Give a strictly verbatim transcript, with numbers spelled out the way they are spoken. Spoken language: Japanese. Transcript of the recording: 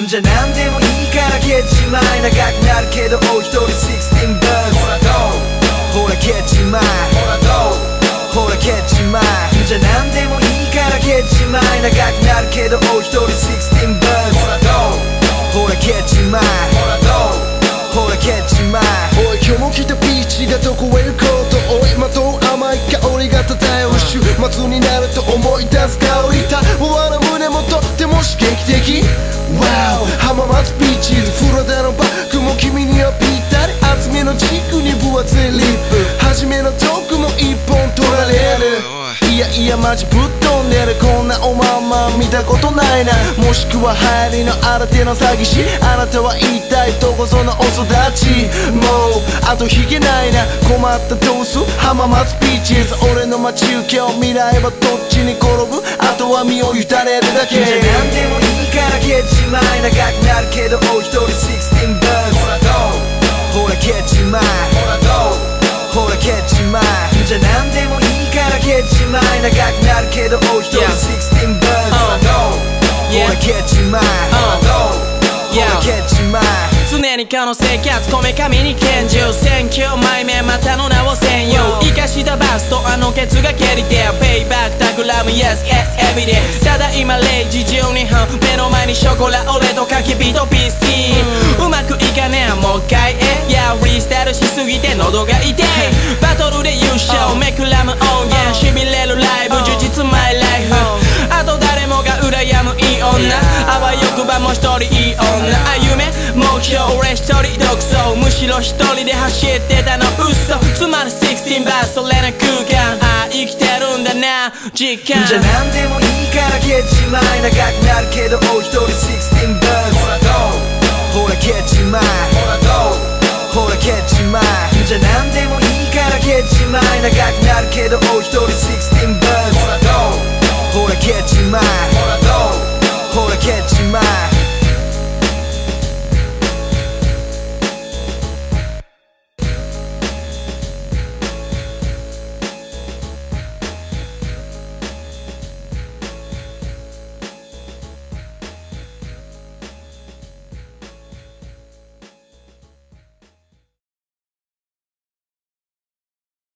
じゃ何でもいいから蹴っちまえ。長くなるけどお一人じゅうろくバース。ほらどうほら蹴っちまえ。ほらどうほら蹴っちまえ。じゃ何でもいいから蹴っちまえ。長くなるけどお一人じゅうろくバース。ほらどうほら蹴っちまえ。ほらどうほら蹴っちまえ。 おい今日も来たビーチがどこへ行こうとおいまとう甘い香りが漂う週末になると思い出す香りたわな胸もとっても刺激的 Wow 浜松ビーチズフロダのバッグも君にはぴったり厚めのチークに分厚いリップ初めのトークも一本取られるいやいやマジぶっ飛んでるこんなおまんま見たことないなもしくは流行りの新手の詐欺師あなたは一体どこそのお育ちもうあと引けないな困ったどうす浜松ビーチズ俺の待ち受けを未来はどっちに転ぶあとは身を委ねるだけじゃ何でもいいから蹴っちまえ。長くなるけどお一人じゅうろくバース。ほらどうほら蹴っちまえ。ほらどうほら蹴っちまえ。じゃ何でもいいから蹴っちまえ。長くなるけどお一人じゅうろくバース。ほらどうほら蹴っちまえ。ほらどうほら蹴っちまえ。 常にこの生活こめかみに拳銃選挙前面またの名を占有生かしたバスとあのケツが蹴りてペイバックタグラム Yes yes every day ただ今れいじじゅうにふん目の前にショコラ俺と焚き火と ピーシー うまくいかねえもう一回えいやフリースタイルしすぎて喉が痛いバトルで優勝めくらむ音源しびれるライブ充実マイライフあと誰もが羨むいい女あわよくばもう一人いい女あ夢目標俺一人独走むしろ一人で走ってたの嘘つまりじゅうろくバースそれの空間ああ生きてるんだな時間じゃ何でもいいから蹴っちまえ。長くなるけどお一人じゅうろくバース。ほらどうほら蹴っちまえ。ほらどうほら蹴っちまえ。じゃ何でもいいから蹴っちまえ。長く